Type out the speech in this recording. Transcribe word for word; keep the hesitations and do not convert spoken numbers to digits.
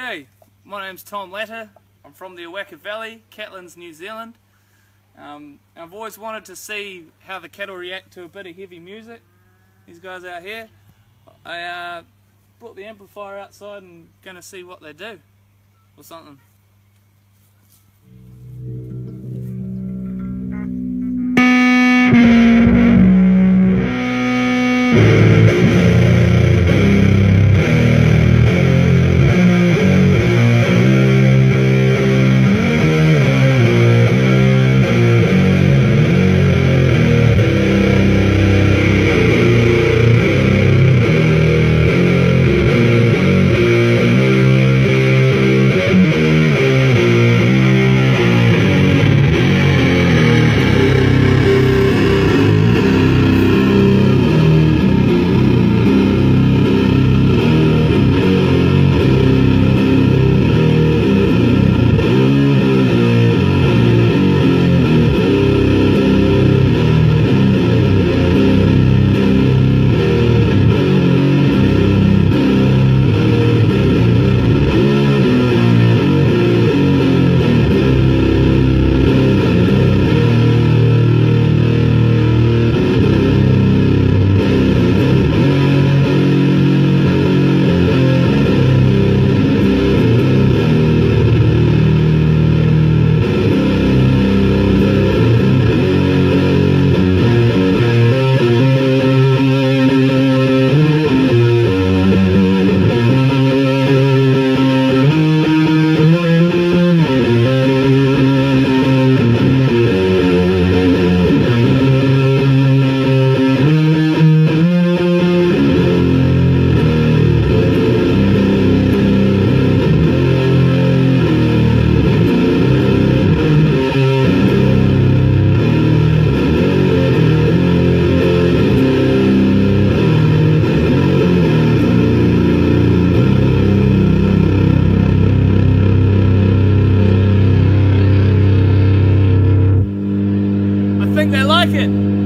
G'day, my name's Tom Latter. I'm from the Awaka Valley, Catlins, New Zealand. Um, I've always wanted to see how the cattle react to a bit of heavy music. These guys out here. I uh, brought the amplifier outside and going to see what they do or something. I think they like it.